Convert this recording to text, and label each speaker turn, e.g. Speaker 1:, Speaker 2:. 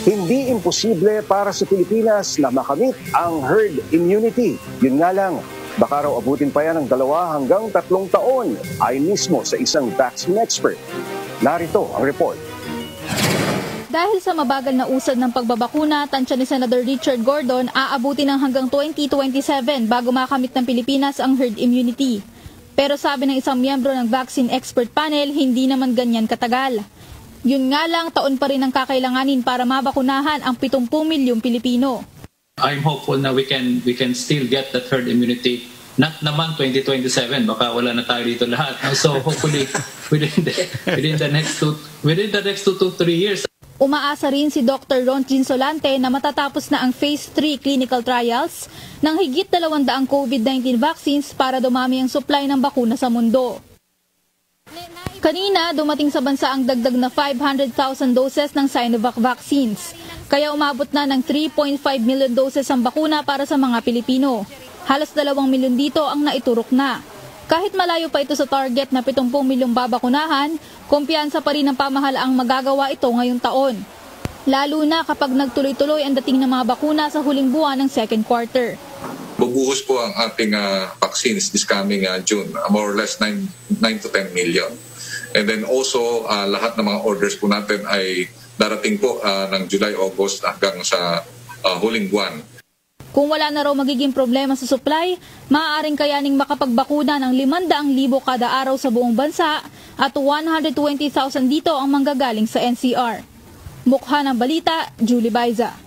Speaker 1: Hindi imposible para sa Pilipinas na makamit ang herd immunity. Yun nga lang, baka raw abutin pa yan ng 2 hanggang 3 taon, ayon mismo sa isang vaccine expert. Narito ang report.
Speaker 2: Dahil sa mabagal na usad ng pagbabakuna, tansya ni Senator Richard Gordon, aabutin ng hanggang 2027 bago makamit ng Pilipinas ang herd immunity. Pero sabi ng isang miyembro ng vaccine expert panel, hindi naman ganyan katagal. Yun nga lang, taon pa rin ang kakailanganin para mabakunahan ang 70 milyong Pilipino.
Speaker 3: I'm hopeful na we can still get that herd immunity. Not naman 2027, baka wala na tayo dito lahat. So hopefully within the next 2 to 3 years.
Speaker 2: Umaasa rin si Dr. Ron Ginsolante na matatapos na ang Phase 3 clinical trials ng higit 200 COVID-19 vaccines para dumami ang supply ng bakuna sa mundo. Kanina, dumating sa bansa ang dagdag na 500,000 doses ng Sinovac vaccines. Kaya umabot na ng 3.5 million doses ang bakuna para sa mga Pilipino. Halos 2 milyon dito ang naiturok na. Kahit malayo pa ito sa target na 70 milyong babakunahan, kumpiyansa pa rin ng pamahalaang magagawa ito ngayong taon. Lalo na kapag nagtuloy-tuloy ang dating ng mga bakuna sa huling buwan ng second quarter.
Speaker 4: Bubuhos po ang ating vaccines this coming June, more or less 9 to 10 million. And then also, lahat ng mga orders po natin ay darating po ng July, August hanggang sa huling buwan.
Speaker 2: Kung wala na raw magiging problema sa supply, maaaring kayaning makapagbakuna ng 500,000 kada araw sa buong bansa at 120,000 dito ang manggagaling sa NCR. Mukha ng balita, Julie Baiza.